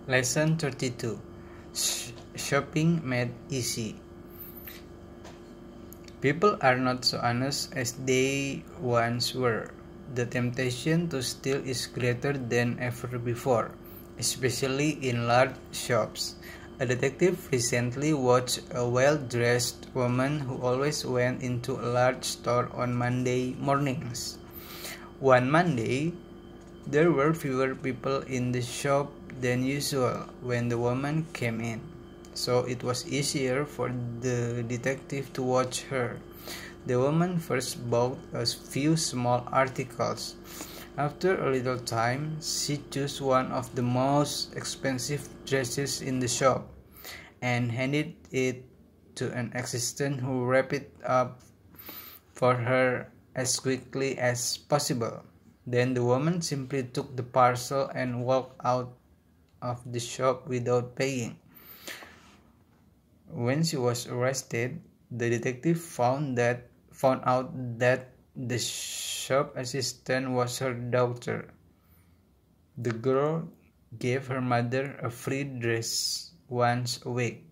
Lesson 32. Shopping made easy. People are not so honest as they once were. The temptation to steal is greater than ever before, especially in large shops. A detective recently watched a well-dressed woman who always went into a large store on Monday mornings. One Monday, there were fewer people in the shop than usual when the woman came in, so it was easier for the detective to watch her. The woman first bought a few small articles. After a little time, she chose one of the most expensive dresses in the shop and handed it to an assistant who wrapped it up for her as quickly as possible. Then the woman simply took the parcel and walked out of the shop without paying. When she was arrested, the detective found out that the shop assistant was her daughter. The girl gave her mother a free dress once a week.